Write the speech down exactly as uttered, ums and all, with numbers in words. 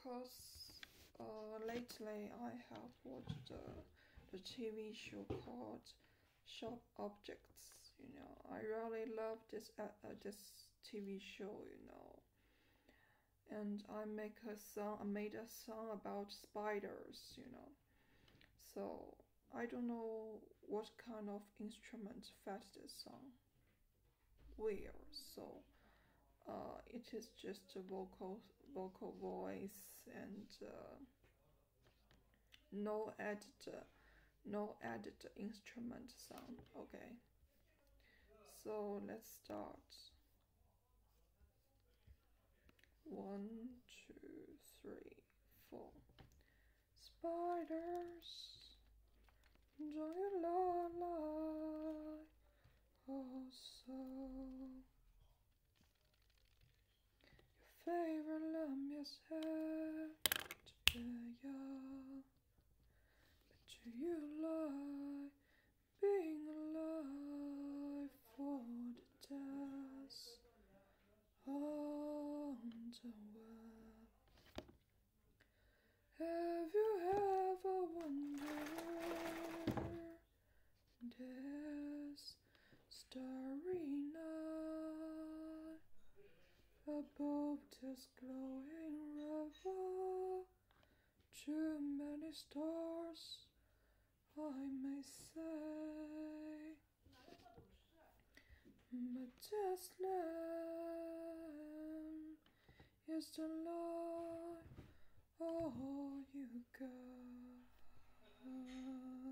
because uh, lately I have watched uh, the T V show called Sharp Objects. You know, I really love this uh, uh, this T V show. You know, and I make a song. I made a song about spiders. You know, so I don't know what kind of instrument fed this song where. So uh, it is just a vocal vocal voice and uh, no added uh, no added instrument sound. Okay, so let's start. One, two, three, four. Spiders, don't you lie also? Your favorite lamb is had to be ya. But do you lie being alive for the death on the web? Have you ever wondered this starry night above this glowing river? Too many stars, I may say, but this land is the light all you got.